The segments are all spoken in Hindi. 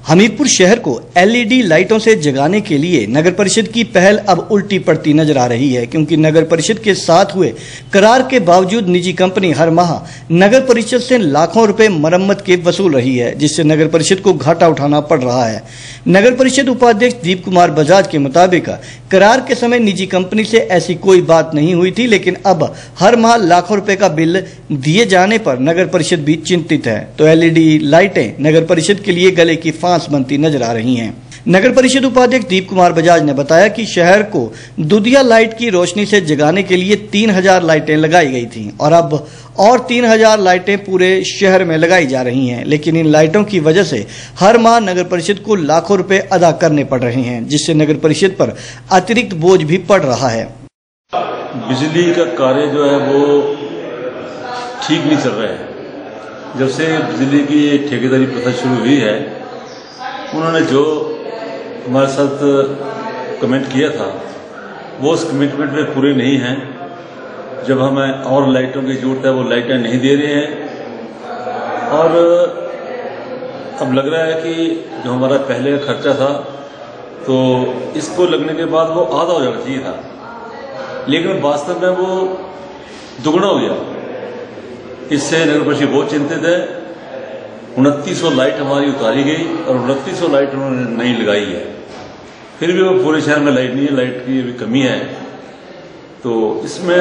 हमीरपुर शहर को एलईडी लाइटों से जगाने के लिए नगर परिषद की पहल अब उल्टी पड़ती नजर आ रही है, क्योंकि नगर परिषद के साथ हुए करार के बावजूद निजी कंपनी हर माह नगर परिषद से लाखों रुपए मरम्मत के वसूल रही है, जिससे नगर परिषद को घाटा उठाना पड़ रहा है। नगर परिषद उपाध्यक्ष दीप कुमार बजाज के मुताबिक करार के समय निजी कंपनी से ऐसी कोई बात नहीं हुई थी, लेकिन अब हर माह लाखों रुपए का बिल दिए जाने पर नगर परिषद भी चिंतित है। तो एलईडी लाइटें नगर परिषद के लिए गले की फांस बनती नजर आ रही हैं। नगर परिषद उपाध्यक्ष दीप कुमार बजाज ने बताया कि शहर को दुधिया लाइट की रोशनी से जगाने के लिए 3000 लाइटें लगाई गई थीं और अब और 3000 लाइटें पूरे शहर में लगाई जा रही हैं, लेकिन इन लाइटों की वजह से हर माह नगर परिषद को लाखों रुपए अदा करने पड़ रहे हैं, जिससे नगर परिषद पर अतिरिक्त बोझ भी पड़ रहा है। बिजली का कार्य जो है वो ठीक नहीं चल रहा है। जब से बिजली की ठेकेदारी प्रथा शुरू हुई है, उन्होंने जो हमारे साथ कमेंट किया था वो उस कमिटमेंट में पूरे नहीं हैं। जब हमें और लाइटों की जरूरत है वो लाइटें नहीं दे रहे हैं, और अब लग रहा है कि जो हमारा पहले का खर्चा था तो इसको लगने के बाद वो आधा हो जाना चाहिए था, लेकिन वास्तव में वो दुगना हो गया। इससे नगर परिषद बहुत चिंतित है। 2900 लाइट हमारी उतारी गई और 2900 लाइट उन्होंने नहीं लगाई है। फिर भी वो पूरे शहर में लाइट नहीं है, लाइट की भी कमी है। तो इसमें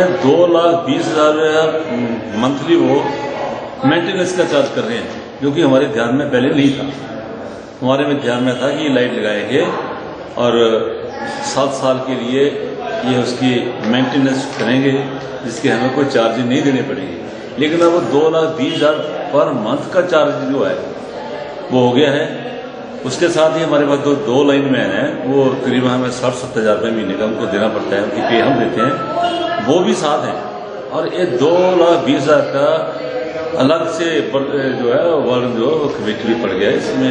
2,20,000 मंथली वो मेंटेनेंस का चार्ज कर रहे हैं, जो कि हमारे ध्यान में पहले नहीं था। हमारे में ध्यान में था कि ये लाइट लगाएंगे और 7 साल के लिए ये उसकी मेंटेनेंस करेंगे, जिसके हमें कोई चार्ज नहीं देने पड़ेंगे। लेकिन अब वो 2,20,000 पर मंथ का चार्ज जो है वो हो गया है। उसके साथ ही हमारे पास दो लाइन मैन हैं, वो करीबन हमें 60-70 हज़ार रुपये महीने का उनको देना पड़ता है, उनकी पे हम देते हैं, वो भी साथ हैं। और ये 2,20,000 का अलग से जो है वर्ग जो कमेटी भी पड़ गया है।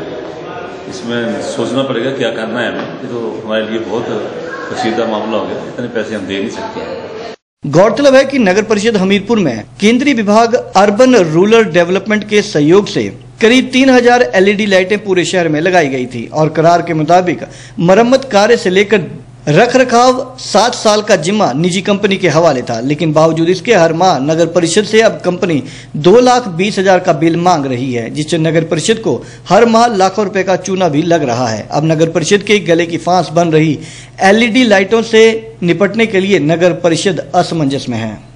इसमें सोचना पड़ेगा क्या करना है हमें। ये तो हमारे लिए बहुत कशीदा मामला हो गया, इतने पैसे हम दे नहीं सकते हैं। गौरतलब है कि नगर परिषद हमीरपुर में केंद्रीय विभाग अर्बन रूरल डेवलपमेंट के सहयोग से करीब 3000 एलईडी लाइटें पूरे शहर में लगाई गई थी और करार के मुताबिक मरम्मत कार्य से लेकर रखरखाव 7 साल का जिम्मा निजी कंपनी के हवाले था, लेकिन बावजूद इसके हर माह नगर परिषद से अब कंपनी 2,20,000 का बिल मांग रही है, जिससे नगर परिषद को हर माह लाखों रुपए का चूना भी लग रहा है। अब नगर परिषद के गले की फांस बन रही एलईडी लाइटों से निपटने के लिए नगर परिषद असमंजस में है।